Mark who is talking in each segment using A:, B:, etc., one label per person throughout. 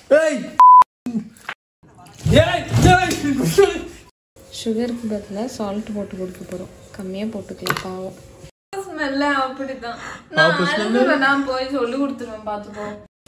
A: சுகருக்கு பதிலா சால்ட் போட்டு கொடுக்க போறோம். கம்மியா போட்டுக்கலாம் பாவம். ஸ்மெல்ல அப்படிதான். நான் போய் சொல்லி கொடுத்துருவேன் பாத்துக்கோ.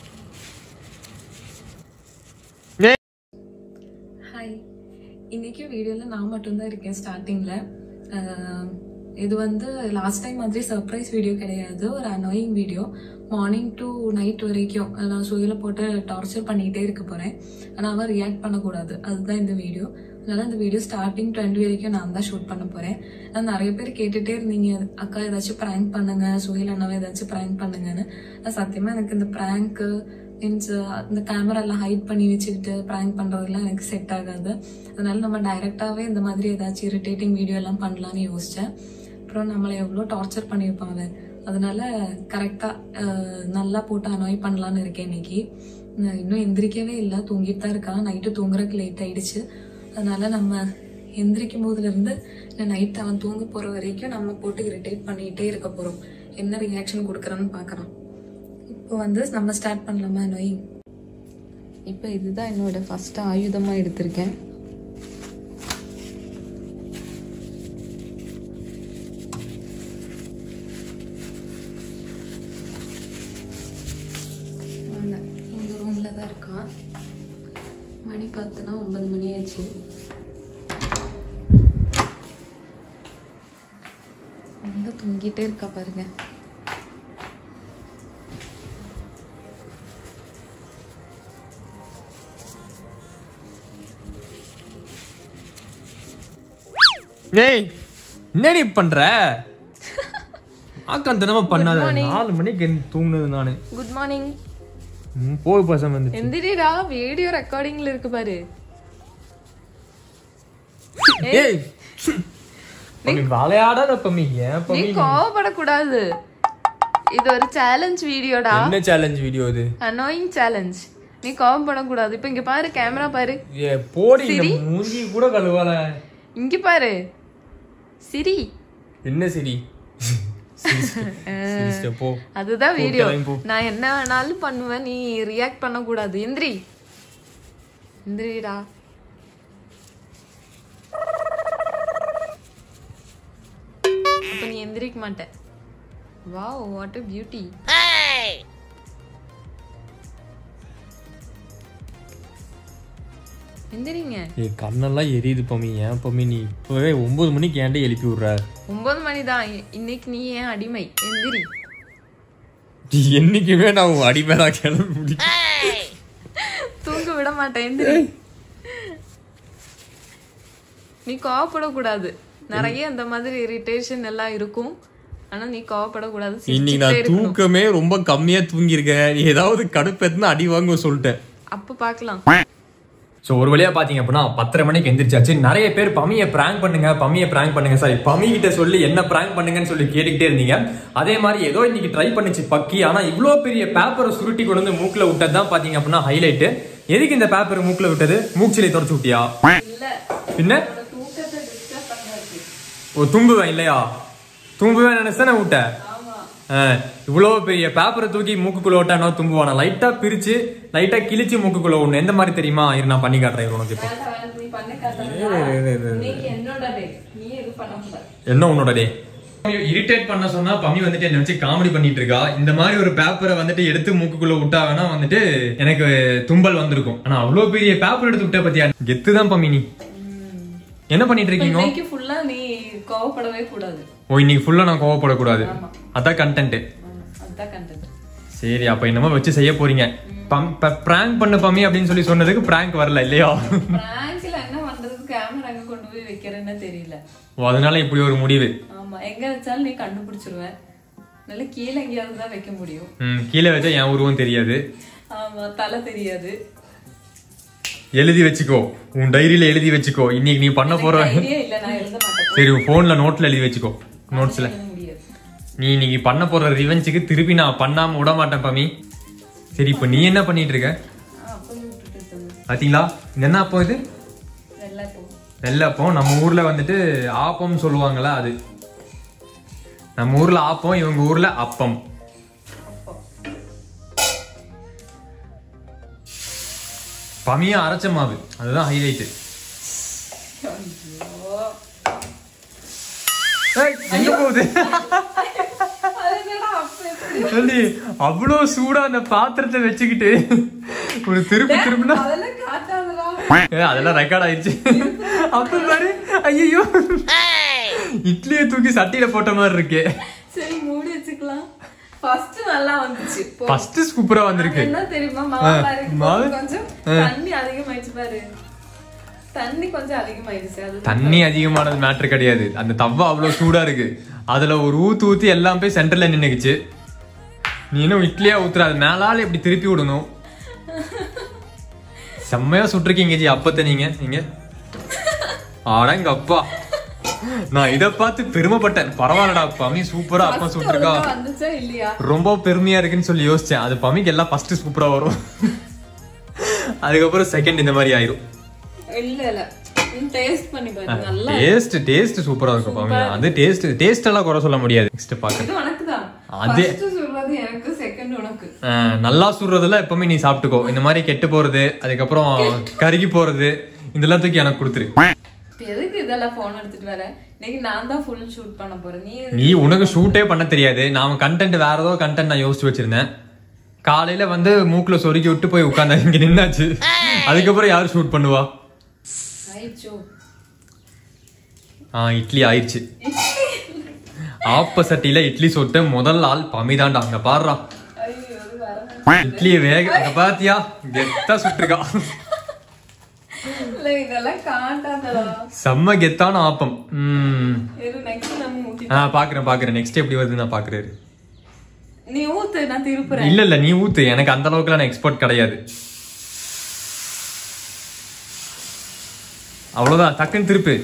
A: ஹாய், இன்னைக்கு வீடியோல நான் மட்டும்தான் இருக்கேன். ஸ்டார்டிங்ல இது வந்து லாஸ்ட் டைம் மாதிரி சர்ப்ரைஸ் வீடியோ கிடையாது, ஒரு annoying video. Morning to night வரைக்கும் நான் சுயில போட்டு டார்ச்சர் பண்ணிக்கிட்டே இருக்க போறேன். ஆனால் அவன் ரியாக்ட் பண்ணக்கூடாது, அதுதான் இந்த வீடியோ. அதனால இந்த வீடியோ ஸ்டார்டிங் 20 வரைக்கும் நான் தான் ஷூட் பண்ண போறேன். நான் நிறைய பேர் கேட்டுட்டே இருந்தீங்க, அக்கா ஏதாச்சும் ப்ராங்க் பண்ணுங்க, சுயில் அண்ணாவை ஏதாச்சும் ப்ராங்க் பண்ணுங்கன்னு. சத்தியமா எனக்கு இந்த ப்ராங்க் மீன்ஸ் இந்த கேமரா எல்லாம் ஹைட் பண்ணி வச்சுக்கிட்டு ப்ராங்க் பண்றதுலாம் எனக்கு செட் ஆகாது. அதனால நம்ம டைரக்டாவே இந்த மாதிரி ஏதாச்சும் இரிட்டேட்டிங் வீடியோ எல்லாம் பண்ணலான்னு யோசிச்சேன். அப்புறம் நம்மளை எவ்வளோ டார்ச்சர் பண்ணியிருப்பாங்க, அதனால கரெக்டா நல்லா போட்டு அனாய் பண்ணலான்னு இருக்கேன். இன்னைக்கு இன்னும் எந்திரிக்கவே இல்லை, தூங்கிட்டு தான் இருக்கான். நைட்டு தூங்குறதுக்கு லேட் ஆயிடுச்சு. அதனால நம்ம எந்திரிக்கும் போதுல இருந்து நைட் அவன் தூங்க போற வரைக்கும் நம்ம போட்டு இரிட்டேட் பண்ணிட்டே இருக்க போறோம். என்ன ரியாக்ஷன் கொடுக்குறான்னு பாக்கலாம். இப்போ வந்து நம்ம ஸ்டார்ட் பண்ணலாமா நோய்? இப்போ இதுதான் என்னோட ஃபர்ஸ்ட் ஆயுதமா எடுத்திருக்கேன். இந்த ரூம்ல தான் இருக்கான். மணி பார்த்துனா 9 மணி ஆச்சு. ரொம்ப தூங்கிட்டே இருக்கா பாருங்க.
B: ஏய், என்னடி பண்ற? ஆக்காந்தனமா பண்ணாத. 4 மணிக்கு தூங்குனது நானு.
A: Good morning.
B: போய் பசங்க வந்து
A: எந்திரிடா, வீடியோ ரெக்கார்டிங்ல இருக்கு பாரு.
B: ஏய், நீ வாளையாடாத பம்மி. ஏன் பம்மி?
A: நீ கோவப்படக்கூடாது. இது ஒரு சேலஞ்ச் வீடியோடா.
B: என்ன சேலஞ்ச் வீடியோ இது?
A: Annoying challenge. நீ கோவப்படக்கூடாது. இப்போ இங்க பாரு, கேமரா பாரு.
B: ஏ போடி, மூஞ்சி கூட கழுவல.
A: இங்க பாரு சிரி.
B: என்ன சிரி?
A: அதுதான் வீடியோ. நான் என்ன வேணாலும் பண்ணுவேன், நீ ரியாக்ட் பண்ண கூடாது. எந்திரி, எந்திரிடா. அப்ப நீ எந்திரிக்க மாட்ட. Wow, what a beauty. எந்திரிங்க.
B: ஏ கண்ணெல்லாம் எரியுது பம்மி. ஏன் பம்மி நீ இப்பவே 9 மணிக்கு ஏன்டே எழுப்பி விடுற?
A: 9 மணி தான் இன்னைக்கு. நீ ஏன் அடிமை? எந்திரி.
B: என்னைக்குமே நான் அடிமை தான். கிளம்பி
A: தூங்க விட மாட்டேன். எந்திரி. நீ கோவப்படக்கூடாது. நிறைய அந்த மாதிரி இரிட்டேஷன் எல்லாம் இருக்கும், ஆனா நீ கோவப்படக்கூடாது.
B: இன்னைக்கு நான் தூக்கமே ரொம்ப கம்மியா தூங்கியிருக்கேன். ஏதாவது கடுப்பேத்துனா அடி வாங்க சொல்லிட்டேன்.
A: அப்ப பாக்கலாம்.
B: ஸோ ஒரு வழியா பாத்தீங்க அப்படின்னா 10:30 மணிக்கு எந்திரிச்சாச்சு. நிறைய பேர் பம்மியை பிராங்க் பண்ணுங்க, பம்மியை பிராங்க் பண்ணுங்க, சாரி பம்மி கிட்ட சொல்லி என்ன பிராங்க் பண்ணுங்கன்னு சொல்லி கேட்டுக்கிட்டே இருந்தீங்க. அதே மாதிரி ஏதோ இன்னைக்கு ட்ரை பண்ணிச்சு பக்கி. ஆனா இவ்வளோ பெரிய பேப்பரை சுருட்டி கொண்டு வந்து மூக்குல விட்டது தான் பாத்தீங்க அப்படின்னா ஹைலைட். எதுக்கு இந்த பேப்பர் மூக்குல விட்டது? மூச்சிலை தொடச்சு விட்டியா? பின்ன தும்புவேன் இல்லையா? தும்புவேன் நினைச்சா நான் விட்டேன். இவ்வளவு பெரிய பேப்பரை தூக்கி மூக்குக்குள்ள விட்டா தும்புவானா? லைட்டா பிரிச்சு லைட்டா கிழிச்சு மூக்குக்குள்ள ஒண்ணு. எந்த மாதிரி தெரியுமா? இரு நான் பண்ணி காட்டுறேன் உனக்கு. இப்போ என்ன உன்னோட டே? இரிட்டேட் பண்ண சொன்னா பம்மி வந்துட்டு என்ன வச்சு காமெடி பண்ணிட்டு இருக்கா. இந்த மாதிரி ஒரு பேப்பரை வந்துட்டு எடுத்து மூக்குக்குள்ள விட்டா வேணா வந்துட்டு எனக்கு தும்பல் வந்திருக்கும். ஆனா அவ்வளவு பெரிய பேப்பர் எடுத்து விட்ட பத்தியா? கெத்துதான் பம்மி. நீ என்ன பண்ணிட்டு இருக்கீங்க?
A: இன்னைக்கு ஃபுல்லா நீ கோவப்படவே கூடாது.
B: ஓ, இன்னைக்கு ஃபுல்லா நான் கோவப்படக்கூடாது. அதான் கண்டென்ட். சரி, அப்ப என்னமோ வச்சு செய்ய போறீங்க. பிராங்க் பண்ண பம்மி அப்படின்னு சொல்லி சொன்னதுக்கு பிராங்க் வரல இல்லையா?
A: பிராங்க்ல என்ன பண்றது? கேமரா எங்க கொண்டு போய் வைக்கிறேன்னு தெரியல.
B: ஓ, அதனால இப்படி ஒரு முடிவு.
A: ஆமா, எங்க வச்சாலும் நீ கண்டுபிடிச்சிருவ. நல்ல கீழே எங்கேயாவது தான் வைக்க முடியும்.
B: கீழே வச்சா என் உருவம் தெரியாது.
A: ஆமா, தலை தெரியாது.
B: எழுதி வச்சுக்கோ, உன் டைரியில எழுதி வச்சுக்கோ. இன்னைக்கு நீ பண்ண போற. சரி, உன் போன்ல நோட்ல எழுதி வச்சுக்கோ. நோட்ஸ்ல நீ இன்னைக்கு பண்ண போற ரிவெஞ்சுக்கு திருப்பி நான் பண்ணாம விட மாட்டேன் பம்மி. சரி, இப்ப நீ என்ன பண்ணிட்டு இருக்க? பாத்தீங்களா, என்ன அப்போ இது? வெள்ளப்பம். நம்ம ஊர்ல வந்துட்டு ஆப்பம் சொல்லுவாங்களா, அது. நம்ம ஊர்ல ஆப்பம், இவங்க ஊர்ல அப்பம். பமியா அரைச்ச மாவு அதுதான் ஹைலைட். எங்க போகுது அவ்வளோ சூடா அந்த பாத்திரத்தை வச்சுக்கிட்டு ஒரு திரும்பினா அதெல்லாம் ரெக்கார்ட் ஆயிடுச்சு. அப்ப பாரு ஐயோ இட்லியை தூக்கி சட்டியில போட்ட மாதிரி இருக்கு.
A: சரி மூடி வச்சுக்கலாம். ஃபர்ஸ்ட் நல்லா வந்துச்சு.
B: ஃபர்ஸ்ட் சூப்பரா வந்திருக்கு.
A: என்ன தெரியுமா மாவு கொஞ்சம் தண்ணி அதிகமாயிடுச்சு பாரு. தண்ணி கொஞ்சம் அதிகமாயிடுச்சு. அது
B: தண்ணி அதிகமானது மேட்டர் கிடையாது. அந்த தவா அவ்வளவு சூடா இருக்கு. அதுல ஒரு ஊத்தி எல்லாம் போய் சென்டர்ல நின்னுக்குச்சு. நீ இன்னும் இட்லியா ஊத்துற அது மேலால இப்படி திருப்பி விடணும். செம்மையா சுட்டிருக்கீங்க ஜி அப்பத்த நீங்க ஆடங்க அப்பா. நான் இத பார்த்து பெருமைப்பட்டேன். பரவாயில்லடா பமி சூப்பரா அப்பா சுட்டிருக்கா, ரொம்ப பெருமையா இருக்குன்னு சொல்லி யோசிச்சேன். அது பமிக்கு எல்லாம் ஃபர்ஸ்ட் சூப்பரா வரும், அதுக்கப்புறம் செகண்ட் இந்த மாதிரி ஆயிரும். டேஸ்ட் சூப்பரா இருக்கும் பமி. அது டேஸ்ட் எல்லாம் குறை சொல்ல முடியாது. நெக்ஸ்ட் பாக்க அதே நல்லா சுடுறதுல எப்பவுமே நீ சாப்பிட்டுக்கோ. இந்த மாதிரி கெட்டு போறது அதுக்கப்புறம் கருகி போறது இதெல்லாம் தூக்கி எனக்கு கொடுத்துரு. நீ உனக்கு ஷூட்டே பண்ண தெரியாது. நான் கண்டென்ட் வேற ஏதோ கண்டென்ட் நான் யோசிச்சு வச்சிருந்தேன். காலையில வந்து மூக்குல சொருக்கி விட்டு போய் உட்கார்ந்தா இங்க நின்னாச்சு. அதுக்கப்புறம் யாரு ஷூட் பண்ணுவா? இட்லி ஆயிடுச்சு. ஆப்போசிட்ல இட்லி சுட்டு முதல் ஆள் பமிதாண்டா. அங்க பாடுறா இட்லி வேக பாத்தியா கெத்தா சுட்டுருக்கா. செம்ம கெத்தான ஆப்பம். பாக்குறேன் நெக்ஸ்ட் எப்படி வருது நான் பாக்குறேன். இல்ல நீ ஊத்து. எனக்கு அந்த அளவுக்கு நான் எக்ஸ்பர்ட் கிடையாது. அவ்வளவுதான் டக்குன்னு திருப்பு.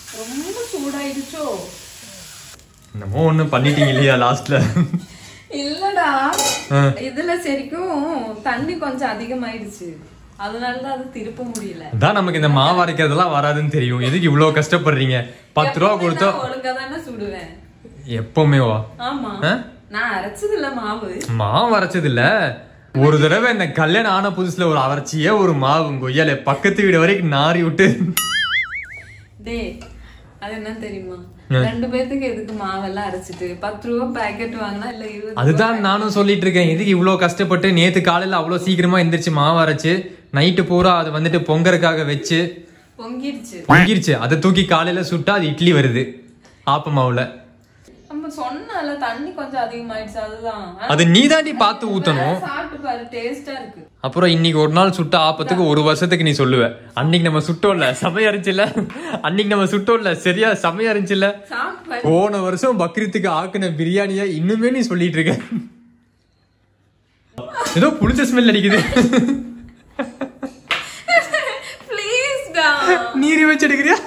B: என்னமோ ஒண்ணு பண்ணிட்டீங்க இல்லையா லாஸ்ட்ல?
A: இல்லடா இதுல சரிக்கும் தண்ணி கொஞ்சம் அதிகமாயிடுச்சு, அதனாலதான் அது திருப்ப முடியல. அதான்
B: நமக்கு இந்த மாவு அரைக்கிறதெல்லாம் வராதுன்னு தெரியும். எதுக்கு இவ்வளவு கஷ்டப்படுறீங்க? 10 ரூபா கொடுத்தா
A: ஒழுங்கா தானே சுடுவேன்
B: எப்பவுமேவா?
A: ஆமா நான் அரைச்சது இல்ல
B: மாவு அரைச்சது இல்ல. ஒரு தடவை இந்த கல்யாணம் ஆன புதுசுல ஒரு அரைச்சியே ஒரு மாவு கொய்யால பக்கத்து வீடு வரைக்கும் நாரி விட்டு.
A: டே அது என்ன தெரியுமா, 2 பேத்துக்கு எதுக்கு மாவெல்லாம் அரைச்சிட்டு 10 ரூபா பேக்கெட் வாங்கினா இல்ல 20.
B: அதுதான் நானும் சொல்லிட்டு இருக்கேன். எதுக்கு இவ்வளவு கஷ்டப்பட்டு நேத்து காலையில அவ்வளவு சீக்கிரமா எந்திரிச்சு மாவு அரைச்சு நைட்டு பூரா அது வந்துட்டு பொங்கறதுக்காக வச்சு பொங்கிருச்சு. அதை தூக்கி காலையில சுட்டா அது இட்லி வருது ஆப்ப மாவுல. நம்ம சொன்னால தண்ணி கொஞ்சம் அதிகமாயிடுச்சு. அதுதான் அது நீ தாண்டி பார்த்து ஊத்தணும்.
A: சாப்பிட்டு பாரு டேஸ்டா இருக்கு.
B: அப்புறம் இன்னைக்கு ஒரு நாள் சுட்ட ஆப்பத்துக்கு 1 வருஷத்துக்கு நீ சொல்லுவ அன்னைக்கு நம்ம சுட்டோம்ல சமையா இருந்துச்சுல, அன்னைக்கு நம்ம சுட்டோம்ல சரியா சமையா இருந்துச்சுல. போன வருஷம் பக்ரீத்துக்கு ஆக்குன பிரியாணியா இன்னுமே நீ சொல்லிட்டு இருக்க. ஏதோ புளிச்ச ஸ்மெல் அடிக்குது. நீரி வச்சு எடுக்கிறியா?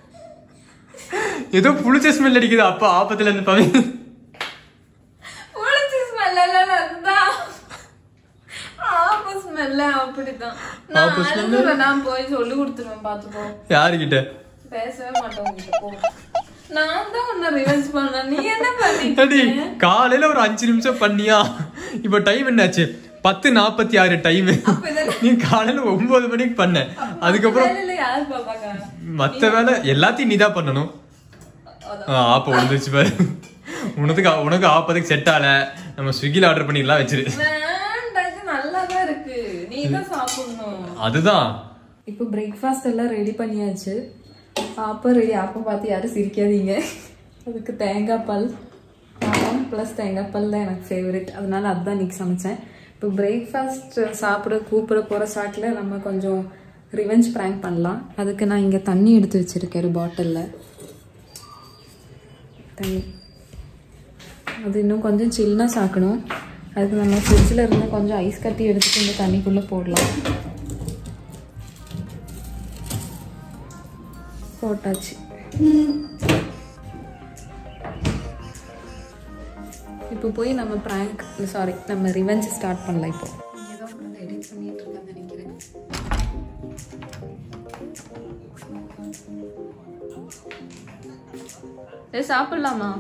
B: ஏதோ புளிச்ச ஸ்மெல் அடிக்குது. அப்ப ஆப்பத்துல இருந்து பவி
A: புளிச்ச ஸ்மெல் இல்ல, அதுதான் ஆப்ப ஸ்மெல். அப்படிதான் நான் போய் சொல்லி கொடுத்துருவேன் பாத்துக்கோ.
B: யாருகிட்ட?
A: பேசவே மாட்டோம். நான் தான் உன்னை ரிவெஞ்ச் பண்ண. நீ என்ன பண்ணி
B: காலையில ஒரு 5 நிமிஷம் பண்ணியா? இப்ப டைம் என்னாச்சு? 10:46 டைம். நீ காலையில 9 மணிக்கு பண்ண. அதுக்கப்புறம் மத்த வேலை எல்லாத்தையும் நீதான் பண்ணணும். ஆப்ப வந்துருச்சு பாரு. உனக்கு ஆப்பதுக்கு செட் ஆல. நம்ம ஸ்விக்கில ஆர்டர் பண்ணிடலாம் வச்சிரு.
A: நல்லாதான் இருக்கு, நீ தான் சாப்பிடணும்.
B: அதுதான்.
A: இப்போ பிரேக்ஃபாஸ்ட் எல்லாம் ரெடி பண்ணியாச்சு. ஆப்பம் ரெடி. ஆப்பம் பார்த்து யாரும் சிரிக்காதீங்க. அதுக்கு தேங்காய் பால் ஆப்பம் ப்ளஸ் தேங்காய் பால் தான் எனக்கு ஃபேவரட். அதனால அதுதான் இன்னைக்கு சமைச்சேன். இப்போ பிரேக்ஃபாஸ்ட் சாப்பிட கூப்பிட போகிற ஸ்டார்ட்ல நம்ம கொஞ்சம் ரிவெஞ்ச் ப்ராங்க் பண்ணலாம். அதுக்கு நான் இங்கே தண்ணி எடுத்து வச்சிருக்கேன் ஒரு பாட்டிலில். தண்ணி அது இன்னும் கொஞ்சம் சில்லுனா சாக்கணும். அதுக்கு நம்ம ஃப்ரிட்ஜில் இருந்து கொஞ்சம் ஐஸ் கட்டி எடுத்துட்டு இந்த தண்ணிக்குள்ளே போடலாம். போட்டாச்சு. இப்போ போய் நம்ம ப்ராங்க் நம்ம ரிவெஞ்ச் ஸ்டார்ட் பண்ணலாம். இப்போ எடிட் பண்ணிட்டு இருக்கேன்னு நினைக்கிறேன். சாப்பிடலாமா?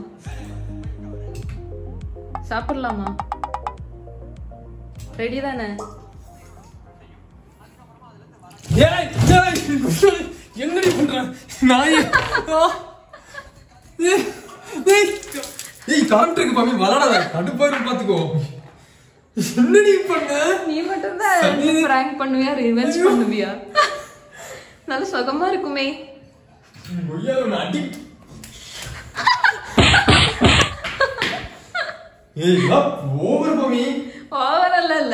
A: ரெடி தானே?
B: என்னடி பண்ற நாயே கான்ட்ருக்கு பாமி வளராத கடுப்பாரு பாத்துக்கோ என்னடி பண்ண
A: நீ மட்டும் தான் பிராங்க் பண்ணுவியா ரிவெஞ்ச் பண்ணுவியா நல்ல சுகமா இருக்குமே
B: அடி ஏய் ஓவர் பாமி
A: ஓவர் இல்ல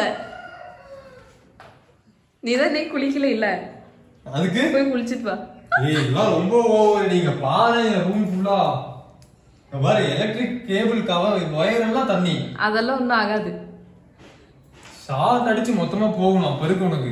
A: நீ குளிக்கல இல்ல
B: அதுக்கு
A: போய் குளிச்சிட்டு வா
B: ஏய் இதெல்லாம் ரொம்ப ஓவர் நீங்க பாருங்க ரூம் ஃபுல்லா பாரு எலக்ட்ரிக் கேபிள் கவர் வயர் எல்லாம் தண்ணி
A: அதெல்லாம் ஒண்ணும் ஆகாது
B: ஷார்ட் அடிச்சு மொத்தமா போகணும் அப்ப இருக்கு உனக்கு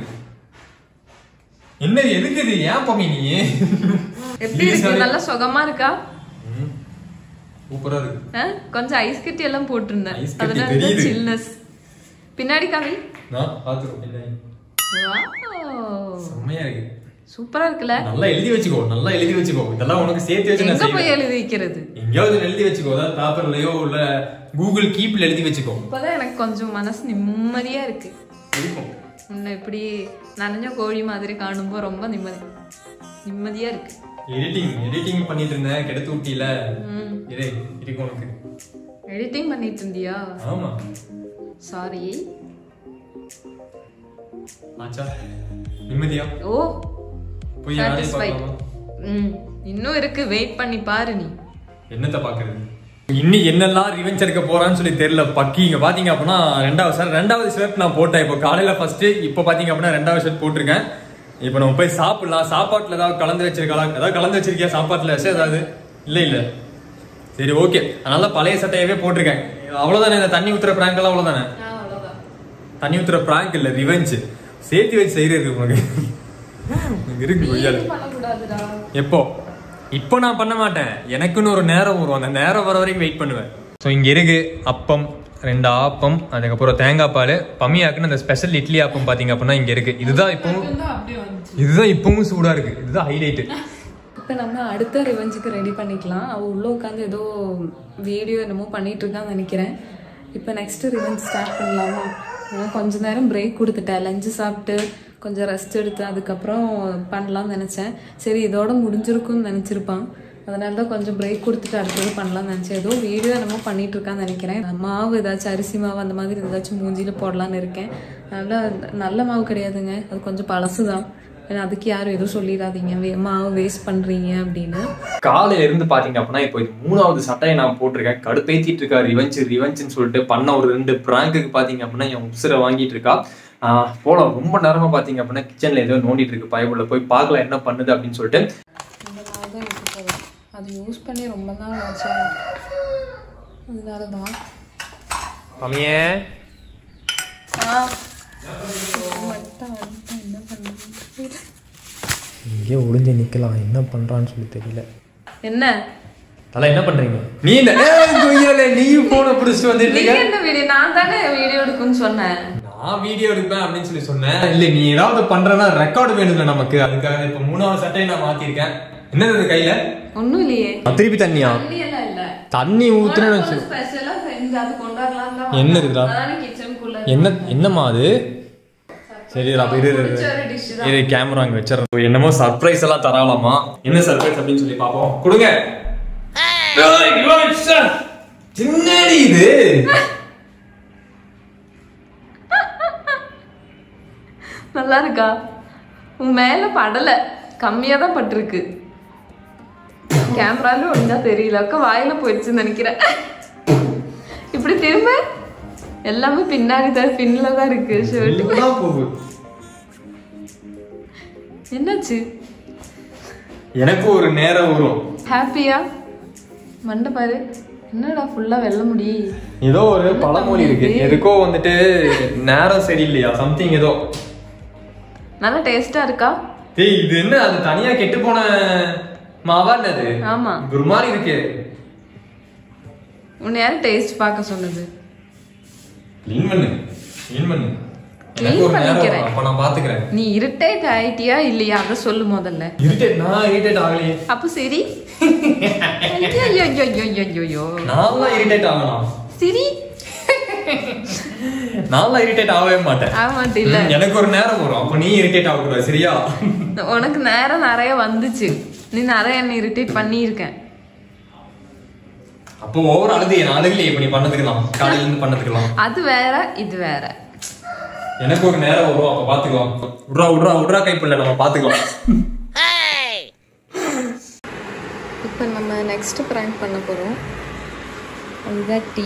B: என்ன எதுக்கு இது ஏன் பாமி நீ
A: எப்படி இருக்கு நல்ல சுகமா இருக்கா
B: சூப்பரா இருக்கு
A: கொஞ்சம் ஐஸ் கட்டி எல்லாம் போட்டுருந்தேன்
B: ஐஸ் கட்டி
A: அதனால
B: தெரியுது
A: சில்னஸ் பின்னாடி காமி
B: நான் பாத்துறேன் பின்னாடி செம்மையா இருக்கு
A: சூப்பரா இருக்குல
B: நல்லா எழுதி வச்சுக்கோ இதெல்லாம் உனக்கு சேர்த்து வச்சு நான்
A: எங்க போய் எழுதி வைக்கிறது
B: எங்கயாவது எழுதி வச்சுக்கோ அதாவது பேப்பர்லயோ இல்ல கூகுள் கீப்ல எழுதி வச்சுக்கோ
A: இப்பதான் எனக்கு கொஞ்சம் மனசு நிம்மதியா இருக்கு
B: இருக்கும்
A: உன்னை இப்படி நனைஞ்ச கோழி மாதிரி காணும்போது ரொம்ப நிம்மதியா இருக்கு
B: எடிட்டிங் பண்ணிட்டு இருந்தேன் கெடுத்து விட்டில இருக்கு உனக்கு
A: எடிட்டிங் பண்ணிட்டு இருந்தியா
B: ஆமா
A: சாரி
B: ஆச்சா நிம்மதியா
A: ஓ
B: போய் யாரே பார்க்கலாமா
A: இன்னும் இருக்கு வெயிட் பண்ணி பாரு நீ
B: என்னத்த பாக்குறது இன்னும் என்னெல்லாம் ரிவெஞ்ச் எடுக்க போறான்னு சொல்லி தெரியல பக்கி இங்க பாத்தீங்க அப்படின்னா ரெண்டாவது ஷர்ட் நான் போட்டேன் இப்போ காலையில ஃபர்ஸ்ட் இப்போ பாத்தீங்க அப்படின்னா ரெண்டாவது ஷர்ட் போட்டிருக்கேன் இப்போ நம்ம போய் சாப்பிடலாம் சாப்பாட்டுல ஏதாவது கலந்து வச்சிருக்கியா சாப்பாட்டுல ஏதாவது இல்ல சரி ஓகே அதனால பழைய சட்டையவே போட்டிருக்கேன் அவ்வளவுதானே இந்த தண்ணி ஊத்துற பிராங்க் எல்லாம் அவ்வளவுதானே தண்ணி ஊத்துற பிராங்க் இல்ல ரிவெஞ்ச் சேர்த்து வச்சு செய்யறது உனக்கு இருக்கு எப்போ இப்போ நான் பண்ண மாட்டேன் எனக்குன்னு ஒரு நேரம் வரும் அந்த நேரம் வர வரைக்கும் வெயிட் பண்ணுவேன் ஸோ இங்க இருக்கு அப்பம் 2 ஆப்பம் அதுக்கப்புறம் தேங்காய் பால் பம்மியாக்குன்னு அந்த ஸ்பெஷல் இட்லி ஆப்பம் பாத்தீங்க அப்படின்னா இங்க இருக்கு இதுதான் இப்பவும் சூடா இருக்கு இதுதான் ஹைலைட்
A: இப்போ நம்ம அடுத்த ரிவெஞ்சுக்கு ரெடி பண்ணிக்கலாம் அவள் உள்ளே உட்காந்து ஏதோ வீடியோ என்னமோ பண்ணிட்டு இருக்கான்னு நினைக்கிறேன் இப்போ நெக்ஸ்ட் ரிவெஞ்ச் ஸ்டார்ட் பண்ணலாமா கொஞ்ச நேரம் பிரேக் கொடுத்துட்டேன் லஞ்சு சாப்பிட்டு கொஞ்சம் ரெஸ்ட் எடுத்து அதுக்கப்புறம் பண்ணலாம்னு நினச்சேன் சரி இதோட முடிஞ்சிருக்கும்னு நினச்சிருப்பான் அதனால தான் கொஞ்சம் பிரேக் கொடுத்துட்டு அடுத்தது பண்ணலாம்னு நினச்சேன் ஏதோ வீடியோ என்னமோ பண்ணிட்டு இருக்கான்னு நினைக்கிறேன் மாவு ஏதாச்சும் அரிசி மாவு அந்த மாதிரி ஏதாச்சும் மூஞ்சியில் போடலான்னு இருக்கேன் அதனால நல்ல மாவு கிடையாதுங்க அது கொஞ்சம் பழசு தான் அதுக்கு யாரும் எதுவும் சொல்லிடாதீங்க மாவு வேஸ்ட் பண்றீங்க அப்படின்னு
B: காலையில இருந்து பாத்தீங்க அப்படின்னா இப்போ 3வது சட்டையை நான் போட்டிருக்கேன் கடுப்பேத்திட்டு இருக்கா ரிவெஞ்சுன்னு சொல்லிட்டு பண்ண ஒரு 2 பிராங்குக்கு பாத்தீங்க அப்படின்னா என் உசுரை வாங்கிட்டு இருக்கா போல ரொம்ப நேரமா பாத்தீங்க அப்படின்னா கிச்சன்ல ஏதோ நோண்டிட்டு இருக்கு பயபுள்ள போய் பார்க்கலாம் என்ன பண்ணுது அப்படின்னு சொல்லிட்டு
A: அது யூஸ் பண்ணி ரொம்ப நாள் ஆச்சு அதனாலதான்
B: மம்மியே இங்கே ஒளிஞ்சு நிக்கலாம் என்ன பண்றான்னு சொல்லி தெரியல
A: என்ன
B: தல என்ன பண்றீங்க நீ நீ போன புடிச்சு வந்துட்டீங்க
A: என்ன வீடியோ நான் தானே வீடியோ எடுக்குன்னு சொன்னேன்
B: நான் வீடியோ எடுப்பேன் அப்படின்னு சொல்லி சொன்னேன் இல்ல நீ ஏதாவது பண்றனா ரெக்கார்டு வேணும்ல நமக்கு அதுக்காக இப்ப 3வது சட்டையை நான் மாத்திருக்கேன் என்னது கையில
A: ஒண்ணும் இல்லையே
B: திருப்பி தண்ணியா தண்ணி ஊத்துன
A: ஸ்பெஷலா செஞ்சு அது கொண்டாடலாம் தான்
B: என்ன இருக்குடா என்னம்மா அது சரி இது கேமரா அங்க வச்சிடறோம் என்னமோ சர்ப்ரைஸ் எல்லாம் தராலாமா என்ன சர்ப்ரைஸ் அப்படின்னு சொல்லி பாப்போம் கொடுங்க சின்னடி இது
A: நல்லா இருக்கா உன் மேல படல கம்மியா தான் பட்டிருக்கு கேமரால ஒழுங்கா தெரியல அக்கா வாயில போயிடுச்சுன்னு நினைக்கிறேன் இப்படி திரும்ப எல்லாமே பின்னாடி தான் பின்ல தான் இருக்கு ஷர்ட் என்னாச்சு
B: எனக்கு ஒரு நேரம் வரும்
A: ஹாப்பியா மண்டை பாரு என்னடா ஃபுல்லா வெல்ல முடி
B: ஏதோ ஒரு பழமொழி இருக்கு எதுக்கோ வந்துட்டு நேரம் சரியில்லையா சம்திங் ஏதோ
A: நல்ல டேஸ்டா இருக்கா
B: ஏய் இது என்ன அது தனியா கெட்டு போன மாவா என்னது
A: ஆமா
B: ஒரு மாதிரி இருக்கு
A: உன்னை யாரு டேஸ்ட் பார்க்க சொன்னது
B: க்ளீன் பண்ணு அப்ப நான் பாத்துக்கிறேன்
A: நீ இரிட்டேட் ஆயிட்டியா இல்லையா அத சொல்லு முதல்ல
B: நான் இரிட்டேட் ஆகலையே
A: அப்ப சரி
B: நான் இரிட்டேட் ஆகலாம்
A: சரி
B: நான் இரிட்டேட் ஆகவே மாட்டேன்.
A: ஆமாட்டில்ல,
B: எனக்கு ஒரு நேரம் வரும், அப்ப நீ இரிட்டேட் ஆகக்கூடாது சரியா?
A: உனக்கு நேரம் நிறைய வந்துச்சு, நீ நிறைய என்ன இரிட்டேட் பண்ணியிருக்கேன்.
B: அப்போ ஒவ்வொரு அழுது என் அழுகலையே இப்ப நீ பண்ணதுக்கலாம், காலையில இருந்து பண்ணதுக்கலாம்.
A: அது வேற இது வேற.
B: எனக்கு ஒரு நேரம் வரும், அப்ப பாத்துக்கலாம். உட்ரா உட்ரா உட்ரா கைப்பில்ல, நம்ம பாத்துக்கலாம்.
A: இப்போ நம்ம நெக்ஸ்ட் பிராங்க் பண்ண போறோம். அதுதான் டீ.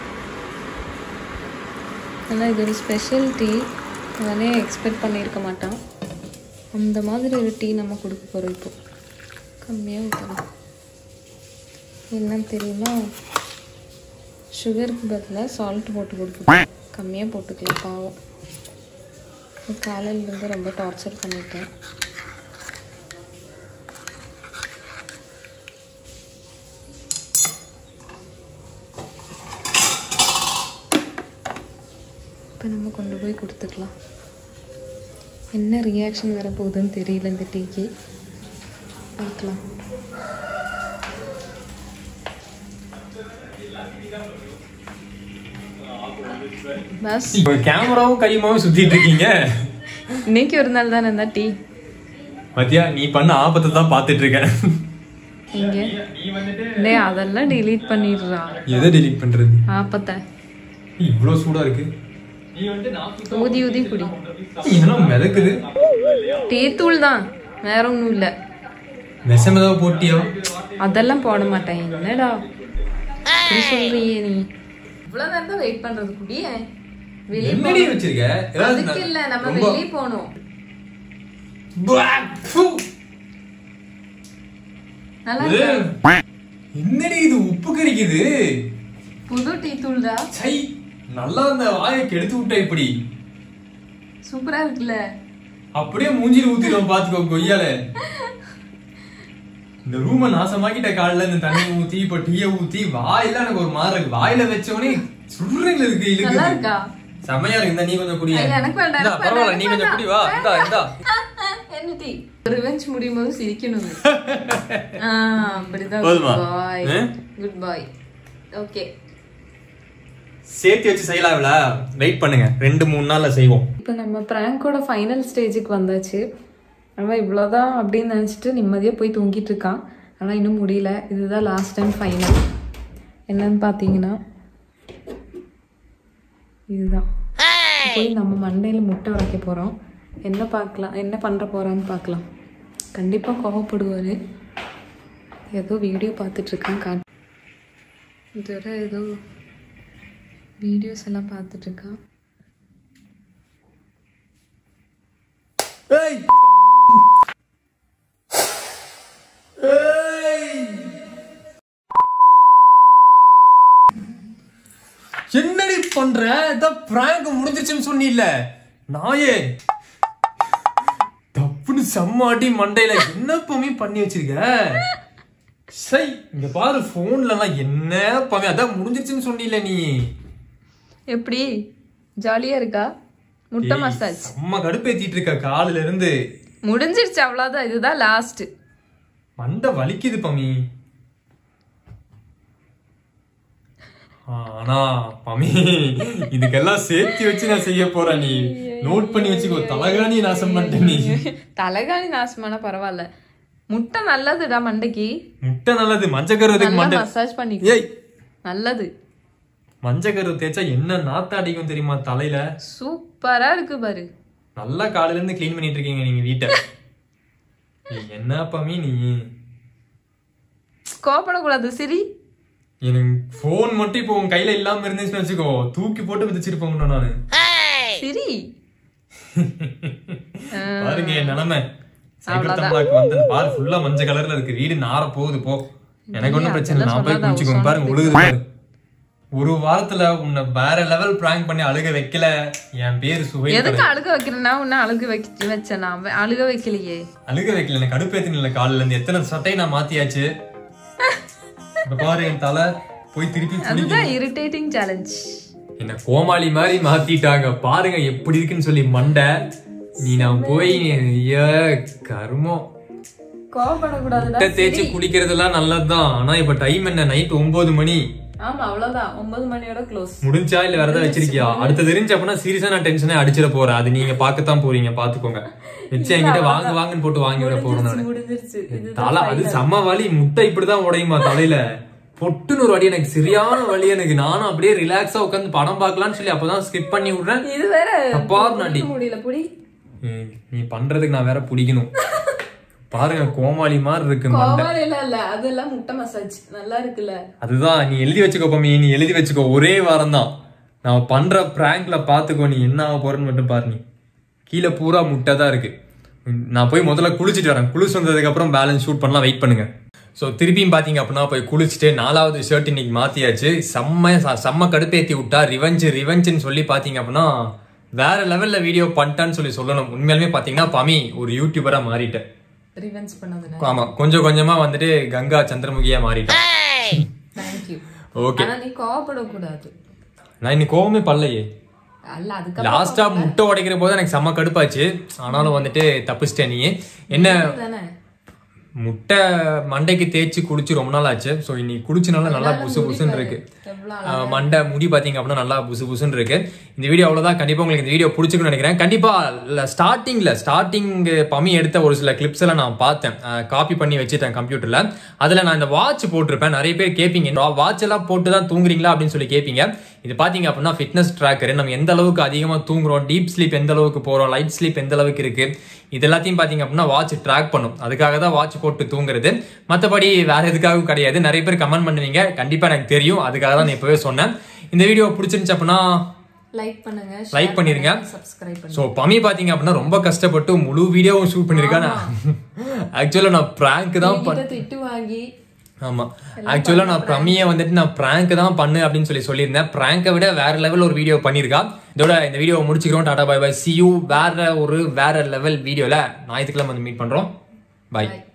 A: ஆனால் இது ஒரு ஸ்பெஷல் டீ, அவனே எக்ஸ்பெக்ட் பண்ணியிருக்க மாட்டான். அந்த மாதிரி ஒரு டீ நம்ம கொடுக்க போகிறோம். இப்போ கம்மியாக ஊற்றலாம். என்னன்னு தெரியுமா, சுகருக்கு பதிலாக சால்ட் போட்டு கொடுப்போம். கம்மியாக போட்டுக்கலாம், பாவம். காலையிலேருந்து ரொம்ப டார்ச்சர் பண்ணிட்டேன். இப்போ நம்ம கொண்டு போய் கொடுத்துக்கலாம். என்ன ரியாக்ஷன் வர போகுதுன்னு தெரியல இந்த டீக்கு, பார்க்கலாம். பஸ்
B: கேமராவும் கையுமாவும் சுத்திட்டு இருக்கீங்க.
A: இன்னைக்கு ஒரு நாள் தானே இந்த டீ.
B: மத்தியா நீ பண்ண ஆபத்துல தான் பாத்துட்டு இருக்கேன்.
A: இங்க டேய் அதெல்லாம் delete பண்ணிடுறா.
B: எதை delete பண்றது?
A: ஆபத்தை.
B: இவ்ளோ சூடா இருக்கு.
A: ஊதி ஊதி குடி.
B: இதெல்லாம் மிதக்குது.
A: டீ தூள் தான், வேற ஒன்றும் இல்லை.
B: விஷம் ஏதாவது போட்டியா?
A: அதெல்லாம் போட மாட்டேன். என்னடா சொல்றியே நீ? இவ்வளவு நேரம் தான் வெயிட் பண்றது குடி.
B: வெளியே வச்சிருக்க?
A: அதுக்கு இல்ல, நம்ம வெளியே போனோம். நல்லா இருக்கு.
B: என்னடி இது உப்பு கரிக்குது?
A: புது டீ தூள் தான்.
B: சை, நல்லா அந்த வாயை கெடுத்து விட்ட. இப்படி
A: சூப்பரா இருக்குல்ல?
B: அப்படியே மூஞ்சில ஊத்திடுவோம் பாத்துக்கோ கொய்யால. இந்த ரூம நாசமாக்கிட்ட காலைல இந்த தண்ணி ஊத்தி இப்ப டீய ஊத்தி வாயில எனக்கு ஒரு மாதிரி இருக்கு. வாயில வச்சவனே சுடுறீங்களா இருக்கு.
A: நல்லா
B: இழுக்கு
A: இருக்கா?
B: செமையா இருக்கு. இந்த நீ கொஞ்சம் குடிய.
A: எனக்கு வேண்டாம்.
B: பரவாயில்ல, நீ கொஞ்சம் குடி. வா இந்தா இந்தா.
A: என்ன டீ? ரிவெஞ்ச் முடியும் போது சிரிக்கணும். அப்படிதான். குட் பாய். ஓகே,
B: சேர்த்து வச்சு செய்யலாம்ல. வெயிட் பண்ணுங்க, 2-3 நாள்ல செய்வோம்.
A: இப்போ நம்ம பிராங்கோட ஃபைனல் ஸ்டேஜுக்கு வந்தாச்சு. அவன் இவ்வளோதான் அப்படின்னு நினச்சிட்டு நிம்மதியாக போய் தூங்கிட்டு இருக்கான். ஆனால் இன்னும் முடியல. இதுதான் லாஸ்ட் டைம் ஃபைனல். என்னன்னு பார்த்தீங்கன்னா இதுதான். போய் நம்ம மண்டையில் முட்டை உடைக்க போகிறோம். என்ன பார்க்கலாம், என்ன பண்ணுற போகிறான்னு பார்க்கலாம். கண்டிப்பாக கோவப்படுவார். ஏதோ வீடியோ பார்த்துட்ருக்கான். இதுவரை ஏதோ வீடியோஸ் எல்லாம் பார்த்துட்ருக்கான்.
B: என்னடி பண்ற? பிராங்க் முடிஞ்சிருச்சுன்னு சொன்னில்ல நாயே. தப்புன்னு செம்மாட்டி மண்டையில என்ன பமி பண்ணி வச்சிருக்க? சை, இங்க பாரு போன்ல என்ன பமி. அதான் முடிஞ்சிருச்சுன்னு சொன்னில்ல நீ.
A: எப்படி ஜாலியா இருக்கா? முட்டை மசாஜ்
B: அம்மா கடுப்பேத்திட்டு இருக்க காலில இருந்து.
A: முடிஞ்சிருச்சு, அவ்வளவுதான். இதுதான் லாஸ்ட்.
B: மண்டை வலிக்குது பமி. ஆனா பமி இதுக்கெல்லாம் சேர்த்து வச்சு நான் செய்ய போறேன். நீ நோட் பண்ணி வச்சுக்கோ. தலகாணி நாசம் பண்ணிட்ட நீ.
A: தலகாணி நாசமான பரவாயில்ல. முட்டை நல்லதுடா மண்டைக்கு.
B: முட்டை நல்லது. மஞ்சக்கருவதுக்கு மண்டை
A: மசாஜ் பண்ணி நல்லது.
B: மஞ்சக்கரு தேய்ச்சா என்ன நாத்த அடிக்கும் தெரியுமா தலையில?
A: சூப்பரா இருக்கு பாரு.
B: நல்லா காலையில இருந்து கிளீன் பண்ணிட்டு இருக்கீங்க நீங்க வீட்டை. என்ன பமி நீ?
A: கோபப்படக்கூடாது. சரி,
B: எனக்கு போன் மட்டும் இப்போ உன் கையில இல்லாம இருந்துச்சுன்னு வச்சுக்கோ, தூக்கி போட்டு விதிச்சிருப்போம் நானு.
A: சரி
B: பாருங்க என் நிலைமை. சைபர் தமிழாக்கு வந்து பாரு, ஃபுல்லா மஞ்சள் கலர்ல இருக்கு. வீடு நார போகுது. போ, எனக்கு ஒன்னும் பிரச்சனை இல்லை. நான் போய் குளிச்சுக்கோங்க. பாருங்க உழுகுது பாரு. ஒரு வாரத்துல உன்னை வேற லெவல் பிராங்க் பண்ணி அழுக வைக்கல. என் பேரு சுவை.
A: எதுக்கு அழுக வைக்கிறேன்னா? உன்ன அழுக வச்சேன். அழுக வைக்கலையே.
B: அழுக வைக்கல, எனக்கு கடுப்பேத்தின காலையில இருந்து. எத்தனை சட்டையை நான் மாத்தியாச்சு. இப்ப பாரு என் தலை போய் திருப்பி.
A: அதுதான் இரிட்டேட்டிங் சேலஞ்ச்.
B: என்ன கோமாளி மாதிரி மாத்திட்டாங்க பாருங்க எப்படி இருக்குன்னு சொல்லி மண்டை. நீ நான் போய் கருமம்.
A: கோபப்படக்கூடாது.
B: தேய்ச்சி குளிக்கிறதெல்லாம் நல்லதுதான். ஆனா இப்ப டைம் என்ன? நைட் 9 மணி.
A: ஆமா அவ்வளவுதான் 9 மணியோட க்ளோஸ்.
B: முடிஞ்சா இல்ல வேற ஏதாவது வச்சிருக்கியா? அடுத்து தெரிஞ்சு அப்படின்னா சீரியஸா நான் டென்ஷனே அடிச்சிட போறேன். அது நீங்க பாக்கத்தான் போறீங்க, பாத்துக்கோங்க. வச்சு என்கிட்ட வாங்குன்னு போட்டு வாங்கி விட போறேன் நான். தலை அது செம்ம வலி, முட்டை இப்படிதான் உடையுமா தலையில பொட்டுன்னு ஒரு வலி, எனக்கு சரியான வலி. எனக்கு நானும் அப்படியே ரிலாக்ஸா உட்காந்து படம் பாக்கலாம்னு சொல்லி அப்பதான் ஸ்கிப் பண்ணி விடுறேன்.
A: இது வேற
B: தப்பாருனாடி
A: முடியல புடி.
B: நீ பண்றதுக்கு நான் வேற பிடிக்கணும் பாருங்க. கோமாளி மாதிரி இருக்கு.
A: இல்ல அதெல்லாம் முட்டை மசாஜ் நல்லா இருக்குல்ல.
B: அதுதான் நீ எழுதி வச்சுக்கோ பம்மி, நீ எழுதி வச்சுக்கோ. ஒரே வாரம் தான் நான் பண்ற பிராங்க்ல பாத்துக்கோ, நீ என்ன ஆக போறன்னு மட்டும் பாரு. நீ கீழே பூரா முட்டை தான் இருக்கு. நான் போய் முதல்ல குளிச்சுட்டு வரேன். குளிச்சு வந்ததுக்கு அப்புறம் பேலன்ஸ் ஷூட் பண்ணலாம், வெயிட் பண்ணுங்க. ஸோ திருப்பியும் பாத்தீங்க அப்படின்னா போய் குளிச்சுட்டு 4வது ஷர்ட் இன்னைக்கு மாத்தியாச்சு. செம்ம கடுப்பேத்தி விட்டா. ரிவெஞ்சுன்னு சொல்லி பாத்தீங்க அப்படின்னா வேற லெவல்ல வீடியோ பண்ணிட்டான்னு சொல்லணும். உண்மையாலுமே பாத்தீங்கன்னா பமி ஒரு யூடியூபரா மாறிட்டேன்.
A: ரிவெஞ்ச் பண்ணதுல
B: ஆமா, கொஞ்சம் கொஞ்சமா வந்துட்டு கங்கா சந்திரமுகியா மாறிட்டேன்.
A: Thank you.
B: ஓகே,
A: ஆனா நீ கோவப்பட கூடாது.
B: நான் இன்னைக்கு கோவமே பல்லையே.
A: அல்ல அதுக்கு
B: லாஸ்டா முட்டை உடைக்கிற போது எனக்கு செம்ம கடுப்பாச்சு. ஆனாலும் வந்துட்டு தப்பிச்சிட்டேன். நீ என்ன முட்டை மண்டைக்கு தேய்ச்சி குடிச்சு ரொம்ப நாள் ஆச்சு. ஸோ இன்னைக்கு குடிச்சனால நல்லா புசுன்னு இருக்கு. மண்டை முடி பாத்தீங்க அப்படின்னா நல்லா புசுன்னு இருக்கு. இந்த வீடியோ அவ்வளவுதான். கண்டிப்பா உங்களுக்கு இந்த வீடியோ பிடிச்சிருக்குன்னு நினைக்கிறேன். கண்டிப்பா ஸ்டார்டிங் பமி எடுத்த ஒரு சில கிளிப்ஸ் எல்லாம் நான் பார்த்தேன், காப்பி பண்ணி வச்சுட்டேன் கம்ப்யூட்டர்ல. அதுல நான் இந்த வாட்ச் போட்டிருப்பேன். நிறைய பேர் கேட்பீங்க வாட்ச் எல்லாம் போட்டு தான் தூங்குறீங்களா அப்படின்னு சொல்லி கேட்பீங்க. இது பாத்தீங்க அப்படின்னா ஃபிட்னஸ் ட்ராக்கர். நம்ம எந்த அளவுக்கு அதிகமா தூங்குறோம், டீப் ஸ்லீப் எந்த அளவுக்கு போறோம், லைட் ஸ்லீப் எந்த அளவுக்கு இருக்கு, இது எல்லாத்தையும் பாத்தீங்க அப்படின்னா வாட்ச் ட்ராக் பண்ணும். அதுக்காக தான் வாட்ச் போட்டு தூங்குறது, மற்றபடி வேற எதுக்காகவும் கிடையாது. நிறைய பேர் கமெண்ட் பண்ணுவீங்க, கண்டிப்பா எனக்கு தெரியும். அதுக்காக தான் நான் இப்பவே சொன்னேன். இந்த வீடியோ பிடிச்சிருந்துச்சு அப்படின்னா லைக் பண்ணிருங்க, சப்ஸ்கிரைப் பண்ணுங்க. சோ பமி பாத்தீங்க அப்படின்னா ரொம்ப கஷ்டப்பட்டு முழு வீடியோவும் ஷூட் பண்ணிருக்கேன். ஆக்சுவலா நான் பிராங்க் தான்
A: திட்டு வாங்கி.
B: ஆமா, ஆக்சுவலா நான் பமியை வந்துட்டு நான் பிராங்க் தான் பண்ணு அப்படின்னு சொல்லியிருந்தேன். பிராங்கை விட வேற லெவல் ஒரு வீடியோ பண்ணிருக்கா. இதோட இந்த வீடியோ முடிச்சுக்கிறோம். Tata bye bye, see you வேற லெவல் வீடியோல ஞாயிற்றுக்கிழமை வந்து மீட் பண்றோம். பை.